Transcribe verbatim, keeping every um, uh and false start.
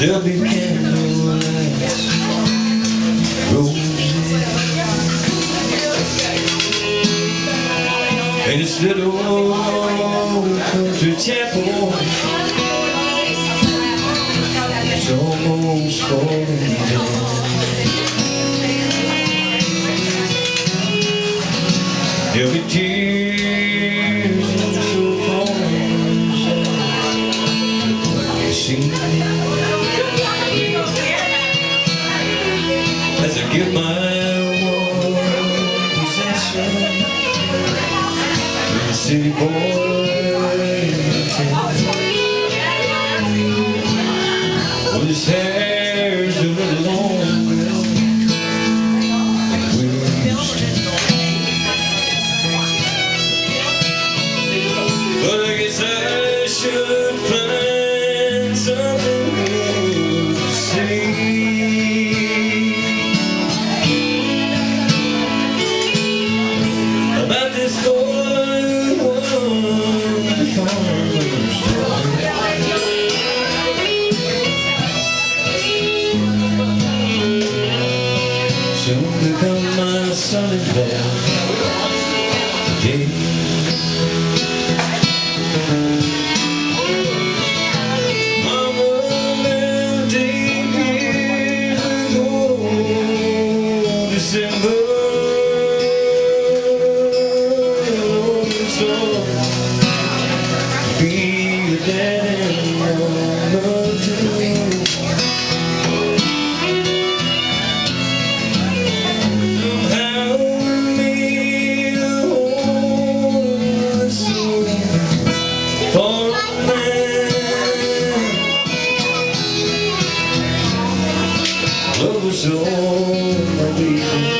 There'll be candlelights, roses, and this little old country chapel. It's almost falling down. There'll be tears in the falling you see, as I give my one possession to the city boy in town. Well, his hair's a little longer than we're used to. But I guess I should find something new to say about this boy who won the farmer's job. Soon become my son-in-law. Yeah. December, so be a dad and mama too. Somehow we made a whole soul for a man. Love was all my weakness.